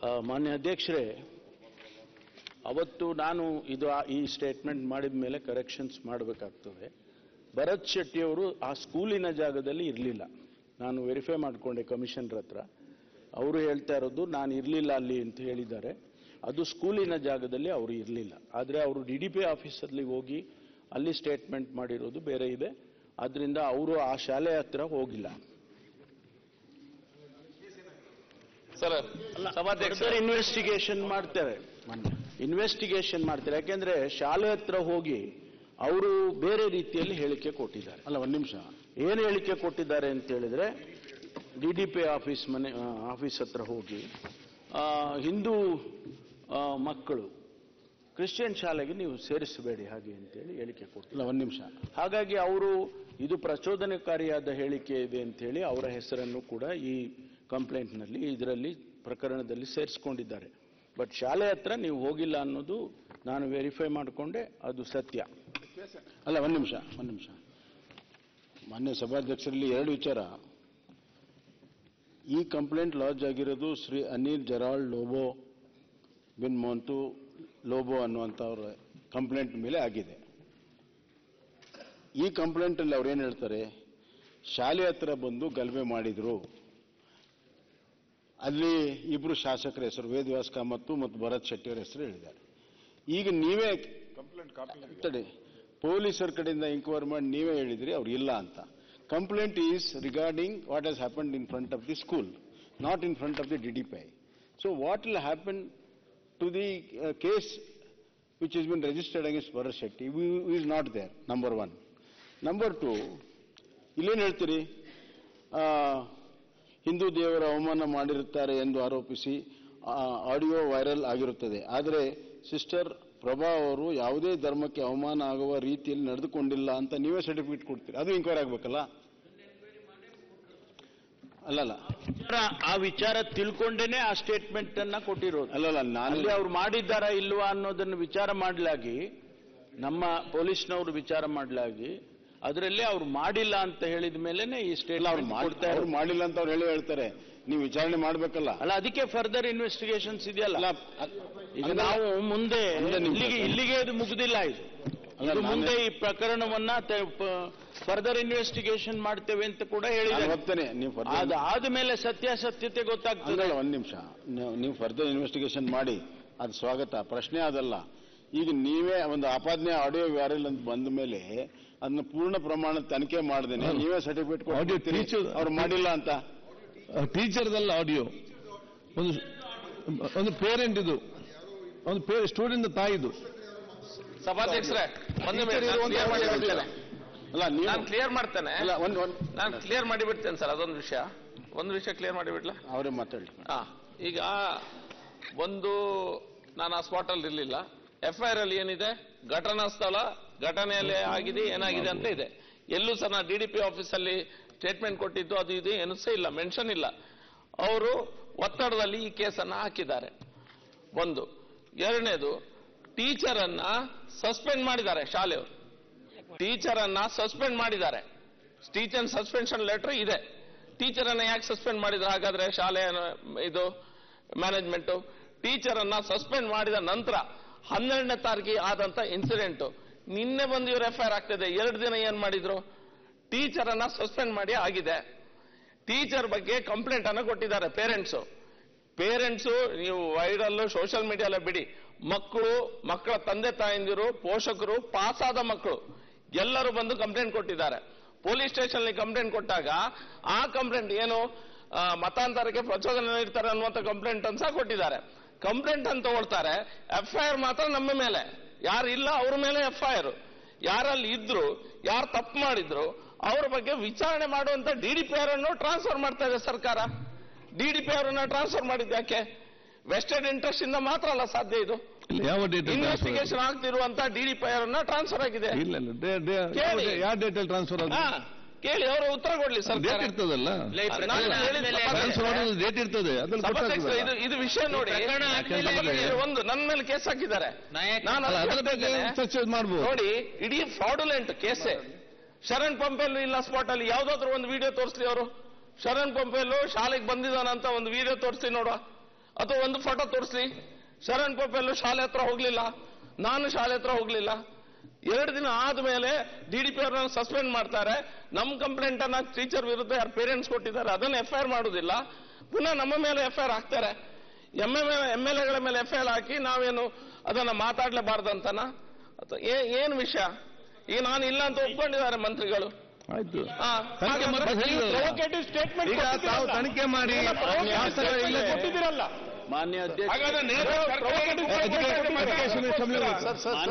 ಮಾನ್ಯ ಅಧ್ಯಕ್ಷರೇ, ಅವತ್ತು ನಾನು ಈ ಸ್ಟೇಟ್ಮೆಂಟ್ ಮಾಡಿದ ಮೇಲೆ ಕರೆಕ್ಷನ್ಸ್ ಮಾಡಬೇಕಾಗ್ತದೆ. ಭರತ್ ಶೆಟ್ಟಿಯವರು ಆ ಸ್ಕೂಲಿನ ಜಾಗದಲ್ಲಿ ಇರಲಿಲ್ಲ. ನಾನು ವೆರಿಫೈ ಮಾಡಿಕೊಂಡೆ ಕಮಿಷನರ್ ಹತ್ರ. ಅವರು ಹೇಳ್ತಾ ಇರೋದು ನಾನು ಇರಲಿಲ್ಲ ಅಲ್ಲಿ ಅಂತ ಹೇಳಿದ್ದಾರೆ. ಅದು ಸ್ಕೂಲಿನ ಜಾಗದಲ್ಲಿ ಅವರು ಇರಲಿಲ್ಲ. ಆದರೆ ಅವರು DDP ಆಫೀಸಲ್ಲಿ ಹೋಗಿ ಅಲ್ಲಿ ಸ್ಟೇಟ್ಮೆಂಟ್ ಮಾಡಿರೋದು ಬೇರೆ ಇದೆ. ಆದ್ದರಿಂದ ಅವರು ಆ ಶಾಲೆ ಹತ್ರ ಹೋಗಿಲ್ಲ. ಇನ್ವೆಸ್ಟಿಗೇಷನ್ ಮಾಡ್ತಾರೆ. ಯಾಕೆಂದ್ರೆ ಶಾಲೆ ಹತ್ರ ಹೋಗಿ ಅವರು ಬೇರೆ ರೀತಿಯಲ್ಲಿ ಹೇಳಿಕೆ ಕೊಟ್ಟಿದ್ದಾರೆ. ಒಂದು ನಿಮಿಷ, ಏನು ಹೇಳಿಕೆ ಕೊಟ್ಟಿದ್ದಾರೆ ಅಂತ ಹೇಳಿದ್ರೆ, DDP ಆಫೀಸ್ ಹತ್ರ ಹೋಗಿ ಹಿಂದೂ ಮಕ್ಕಳು ಕ್ರಿಶ್ಚಿಯನ್ ಶಾಲೆಗೆ ನೀವು ಸೇರಿಸಬೇಡಿ ಹಾಗೆ ಅಂತೇಳಿ ಹೇಳಿಕೆ ಕೊಟ್ಟಿಲ್ಲ. ಒಂದು ನಿಮಿಷ. ಹಾಗಾಗಿ ಅವರು ಇದು ಪ್ರಚೋದನಕಾರಿಯಾದ ಹೇಳಿಕೆ ಇದೆ ಅಂತೇಳಿ ಅವರ ಹೆಸರನ್ನು ಕೂಡ ಈ ಕಂಪ್ಲೇಂಟ್ನಲ್ಲಿ ಇದರಲ್ಲಿ ಪ್ರಕರಣದಲ್ಲಿ ಸೇರಿಸಿಕೊಂಡಿದ್ದಾರೆ. ಬಟ್ ಶಾಲೆ ಹತ್ರ ನೀವು ಹೋಗಿಲ್ಲ ಅನ್ನೋದು ನಾನು ವೆರಿಫೈ ಮಾಡಿಕೊಂಡೆ, ಅದು ಸತ್ಯ. ಒಂದು ನಿಮಿಷ. ಮಾನ್ಯ ಸಭಾಧ್ಯಕ್ಷರಲ್ಲಿ ಎರಡು ವಿಚಾರ. ಈ ಕಂಪ್ಲೇಂಟ್ ಲಾಡ್ಜ್ ಆಗಿರೋದು ಶ್ರೀ ಅನಿಲ್ ಜರಾಲ್ಡ್ ಲೋಬೋ ಬಿನ್ ಮೊಂತು ಲೋಬೋ ಅನ್ನುವಂಥವ್ರ ಕಂಪ್ಲೇಂಟ್ ಮೇಲೆ ಆಗಿದೆ. ಈ ಕಂಪ್ಲೇಂಟಲ್ಲಿ ಅವ್ರು ಏನು ಹೇಳ್ತಾರೆ, ಶಾಲೆ ಹತ್ರ ಬಂದು ಗಲಭೆ ಮಾಡಿದ್ರು. ಅಲ್ಲಿ ಇಬ್ರು ಶಾಸಕರ ಹೆಸರು ವೇದವ್ಯಾಸ್ ಕಾಮತ್ತು ಮತ್ತು ಭರತ್ ಶೆಟ್ಟಿ ಅವರ ಹೆಸರು ಹೇಳಿದ್ದಾರೆ. ಈಗ ನೀವೇ ಕಂಪ್ಲೇಂಟ್ ಪೊಲೀಸರ ಕಡೆಯಿಂದ ಎಂಕ್ವೈರಿ ಮಾಡಿ ನೀವೇ ಹೇಳಿದ್ರಿ ಅವ್ರು ಇಲ್ಲ ಅಂತ. Complaint is regarding what has happened in front of the school, not in front of the DDP. So what will happen to the case which has been registered against Bharat Shetty who is not there, number one. Number two, ಇಲ್ಲೇನು ಹೇಳ್ತೀರಿ, ಹಿಂದೂ ದೇವರ ಅವಮಾನ ಮಾಡಿರುತ್ತಾರೆ ಎಂದು ಆರೋಪಿಸಿ audio viral ಆಗಿರುತ್ತದೆ. ಆದರೆ sister Prabha ಅವರು ಯಾವುದೇ ಧರ್ಮಕ್ಕೆ ಅವಮಾನ ಆಗುವ ರೀತಿಯಲ್ಲಿ ನಡೆದುಕೊಂಡಿಲ್ಲ ಅಂತ ನೀವೇ ಸರ್ಟಿಫಿಕೇಟ್ ಕೊಡ್ತೀರಿ. ಅದು ಎಂಕ್ವೈರಿ ಆಗಬೇಕಲ್ಲ. ಅಲ್ಲಲ್ಲ, ಆ ವಿಚಾರ ತಿಳ್ಕೊಂಡೇನೆ ಆ ಸ್ಟೇಟ್ಮೆಂಟ್ ಅನ್ನ ಕೊಟ್ಟಿರೋದು. ನಾನು ಅವ್ರು ಮಾಡಿದ್ದಾರಾ ಇಲ್ವಾ ಅನ್ನೋದನ್ನು ವಿಚಾರ ಮಾಡಲಾಗಿ, ನಮ್ಮ ಪೊಲೀಸ್ನವರು ವಿಚಾರ ಮಾಡಲಾಗಿ ಅದರಲ್ಲಿ ಅವ್ರು ಮಾಡಿಲ್ಲ ಅಂತ ಹೇಳಿದ ಮೇಲೆನೆ ಈ ಸ್ಟೇಟ್ಮೆಂಟ್ ಅವ್ರು ಮಾಡಿಲ್ಲ ಅಂತ ಅವ್ರು ಹೇಳ್ತಾರೆ. ನೀವು ವಿಚಾರಣೆ ಮಾಡಬೇಕಲ್ಲ. ಅದಕ್ಕೆ ಫರ್ದರ್ ಇನ್ವೆಸ್ಟಿಗೇಷನ್ಸ್ ಇದೆಯಲ್ಲ. ಈಗ ನಾವು ಮುಂದೆ ಇಲ್ಲಿಗೆ ಇದು ಮುಗಿದಿಲ್ಲ. ಇದು ಮುಂದೆ ಈ ಪ್ರಕರಣವನ್ನ ಫರ್ದರ್ ಇನ್ವೆಸ್ಟಿಗೇಷನ್ ಮಾಡ್ತೇವೆ ಅಂತ ಕೂಡ ಹೇಳಿದ್ದೇನೆ. ಅದಾದ ಮೇಲೆ ಸತ್ಯಾಸತ್ಯತೆ ಗೊತ್ತಾಗ್ತದೆ. ಒಂದು ನಿಮಿಷ, ನೀವು ಫರ್ದರ್ ಇನ್ವೆಸ್ಟಿಗೇಷನ್ ಮಾಡಿ, ಅದು ಸ್ವಾಗತ, ಪ್ರಶ್ನೆ ಅದಲ್ಲ. ಈಗ ನೀವೇ ಒಂದು ಆಪಾದನೆ ಆಡಿಯೋ ವೈರಲ್ ಅಂತ ಬಂದ ಮೇಲೆ ಅದನ್ನ ಪೂರ್ಣ ಪ್ರಮಾಣ ತನಿಖೆ ಮಾಡ್ದೇನೆ ನೀವೇ ಸರ್ಟಿಫಿಕೇಟ್ ಕೊಡ್ತೀರಿ ಅವ್ರು ಮಾಡಿಲ್ಲ ಅಂತ. ಟೀಚರ್ದಲ್ಲ ಆಡಿಯೋ, ಒಂದು ಪೇರೆಂಟ್, ಇದು ಒಂದು ಸ್ಟೂಡೆಂಟ್ ತಾಯಿದು. ಸಭಾಧ್ಯಕ್ಷರೇ, ನಾನು ಕ್ಲಿಯರ್ ಮಾಡ್ತೇನೆ. ನಾನು ಕ್ಲಿಯರ್ ಮಾಡಿಬಿಡ್ತೇನೆ ಸರ್. ಒಂದು ವಿಷಯ ಕ್ಲಿಯರ್ ಮಾಡಿಬಿಡ್ಲ. ಅವರೇ ಮಾತಾಡಿ. ಈಗ ನಾನು ಆ ಸ್ಪಾಟ್ ಅಲ್ಲಿ ಇರಲಿಲ್ಲ. FIR ಅಲ್ಲಿ ಏನಿದೆ, ಘಟನಾ ಸ್ಥಳ, ಘಟನೆಯಲ್ಲಿ ಆಗಿದೆ, ಏನಾಗಿದೆ ಅಂತ ಇದೆ. ಎಲ್ಲೂ ಸಹ ನಾ DDP ಆಫೀಸಲ್ಲಿ ಸ್ಟೇಟ್ಮೆಂಟ್ ಕೊಟ್ಟಿದ್ದು ಅದು ಇದು ಏನೂ ಸಹ ಇಲ್ಲ, ಮೆನ್ಷನ್ ಇಲ್ಲ. ಅವರು ಒತ್ತಡದಲ್ಲಿ ಈ ಕೇಸನ್ನ ಹಾಕಿದ್ದಾರೆ. ಒಂದು. ಎರಡನೇದು, ಟೀಚರ್ ಅನ್ನ ಸಸ್ಪೆಂಡ್ ಮಾಡಿದ್ದಾರೆ. ಶಾಲೆಯವರು ಟೀಚರ್ ಅನ್ನ ಸಸ್ಪೆಂಡ್ ಮಾಡಿದ್ದಾರೆ. ಟೀಚರ್ ಸಸ್ಪೆನ್ಷನ್ ಲೆಟರ್ ಇದೆ. ಟೀಚರ್ ಅನ್ನ ಯಾಕೆ ಸಸ್ಪೆಂಡ್ ಮಾಡಿದ್ರೆ ಹಾಗಾದ್ರೆ ಶಾಲೆಯ ಇದು ಮ್ಯಾನೇಜ್ಮೆಂಟ್? ಟೀಚರ್ ಅನ್ನ ಸಸ್ಪೆಂಡ್ ಮಾಡಿದ ನಂತರ 12ನೇ ತಾರೀಕಿಗೆ ಆದಂತ ಇನ್ಸಿಡೆಂಟ್ ನಿನ್ನೆ ಬಂದು ಇವರು FIR ಆಗ್ತಿದೆ. 2 ದಿನ ಏನ್ ಮಾಡಿದ್ರು? ಟೀಚರ್ ಅನ್ನ ಸಸ್ಪೆಂಡ್ ಮಾಡಿ ಆಗಿದೆ. ಟೀಚರ್ ಬಗ್ಗೆ ಕಂಪ್ಲೇಂಟ್ ಅನ್ನು ಕೊಟ್ಟಿದ್ದಾರೆ ಪೇರೆಂಟ್ಸು. ನೀವು ವೈರಲ್ ಸೋಷಿಯಲ್ ಮೀಡಿಯಾ ಬಿಡಿ, ಮಕ್ಕಳ ತಂದೆ ತಾಯಂದಿರು, ಪೋಷಕರು, ಪಾಸಾದ ಮಕ್ಕಳು ಎಲ್ಲರೂ ಬಂದು ಕಂಪ್ಲೇಂಟ್ ಕೊಟ್ಟಿದ್ದಾರೆ. ಪೊಲೀಸ್ ಸ್ಟೇಷನ್ ಕಂಪ್ಲೇಂಟ್ ಕೊಟ್ಟಾಗ ಆ ಕಂಪ್ಲೇಂಟ್ ಏನು ಮತಾಂತರಕ್ಕೆ ಪ್ರಚೋದನೆ ನೀಡ್ತಾರೆ ಅನ್ನುವಂಥ ಕಂಪ್ಲೇಂಟ್ ಅಂತ ಸಹ ಕೊಟ್ಟಿದ್ದಾರೆ. ಕಂಪ್ಲೇಂಟ್ ಅಂತ ತಗೊಳ್ತಾರೆ, FIR ಮಾತ್ರ ನಮ್ಮ ಮೇಲೆ. ಯಾರು ಇಲ್ಲ ಅವ್ರ ಮೇಲೆ FIR. ಯಾರಲ್ಲಿ ಇದ್ರು, ಯಾರು ತಪ್ಪು ಮಾಡಿದ್ರು ಅವ್ರ ಬಗ್ಗೆ ವಿಚಾರಣೆ ಮಾಡುವಂತ DDPR ಅನ್ನು ಟ್ರಾನ್ಸ್ಫರ್ ಮಾಡ್ತಾ ಇದೆ ಸರ್ಕಾರ. DDPR ಅನ್ನ ಟ್ರಾನ್ಸ್ಫರ್ ಮಾಡಿದ್ದು ಯಾಕೆ? ವೆಸ್ಟೆಡ್ ಇಂಟ್ರೆಸ್ಟ್ ಇಂದ ಮಾತ್ರ ಅಲ್ಲ ಸಾಧ್ಯ ಇದು. ಇನ್ವೆಸ್ಟಿಗೇಷನ್ ಆಗ್ತಿರುವಂತ DDPR ಅನ್ನ ಟ್ರಾನ್ಸ್ಫರ್ ಆಗಿದೆ. ಯಾವ ಡೇಟಲ್ಲಿ ಟ್ರಾನ್ಸ್ಫರ್ ಆಗಿದೆ ಕೇಳಿ, ಅವರು ಉತ್ತರ ಕೊಡ್ಲಿ. ಡೇಟ್ ಇರ್ತದಲ್ಲ, ಡೇಟ್ ಇರ್ತದೆ. ಇದು ವಿಷಯ ನೋಡಿ, ನನ್ನ ಮೇಲೆ ಕೇಸ್ ಹಾಕಿದ್ದಾರೆ. ನೋಡಿ, ಇಡೀ ಫ್ರಾಡುಲೆಂಟ್ ಕೇಸೆ. ಶರಣ್ ಪಂಪೆಲ್ ಇಲ್ಲ ಸ್ಪಾಟ್ ಅಲ್ಲಿ. ಯಾವ್ದಾದ್ರು ಒಂದು ವಿಡಿಯೋ ತೋರಿಸ್ಲಿ ಅವರು. ಶರಣ್ ಪಂಪೆಲ್ ಶಾಲೆಗೆ ಬಂದಿದ್ದಾನಂತ ಒಂದು ವಿಡಿಯೋ ತೋರಿಸ್ಲಿ ನೋಡುವ. ಅಥವಾ ಒಂದು ಫೋಟೋ ತೋರಿಸ್ಲಿ. ಶರಣ್ ಪೋಪೆಲ್ಲೂ ಶಾಲೆ ಹತ್ರ ಹೋಗ್ಲಿಲ್ಲ, ನಾನು ಶಾಲೆ ಹತ್ರ ಹೋಗ್ಲಿಲ್ಲ. 2 ದಿನ ಆದ್ಮೇಲೆ DDP ಅವರನ್ನ ಸಸ್ಪೆಂಡ್ ಮಾಡ್ತಾರೆ. ನಮ್ಮ ಕಂಪ್ಲೇಂಟ್ ಅನ್ನ ಟೀಚರ್ ವಿರುದ್ಧ ಯಾರು ಪೇರೆಂಟ್ಸ್ ಕೊಟ್ಟಿದ್ದಾರೆ ಅದನ್ನ FIR ಮಾಡುದಿಲ್ಲ, ಪುನಃ ನಮ್ಮ ಮೇಲೆ FIR ಹಾಕ್ತಾರೆ. MLA ಮೇಲೆ FIR ಹಾಕಿ ನಾವೇನು ಅದನ್ನ ಮಾತಾಡ್ಲೇಬಾರ್ದಂತನ? ಏನ್ ವಿಷಯ? ಈಗ ನಾನು ಇಲ್ಲ ಅಂತ ಒಪ್ಕೊಂಡಿದ್ದಾರೆ ಮಂತ್ರಿಗಳು. ಆಯ್ತು, ಹಾ, ತನಿಖೆ ಮಾಡಿ ಪ್ರೊವೊಕೇಟಿವ್ ಸ್ಟೇಟ್ಮೆಂಟ್ ಈಗ ತಾವು ತನಿಖೆ ಮಾಡಿ ಕೊಟ್ಟಿದ್ದೀರಲ್ಲ. ಮಾನ್ಯ ಅಧ್ಯಕ್ಷ, ಹಾಗಾದ್ರೆ ನೇರ ಅದಕ್ಕೆ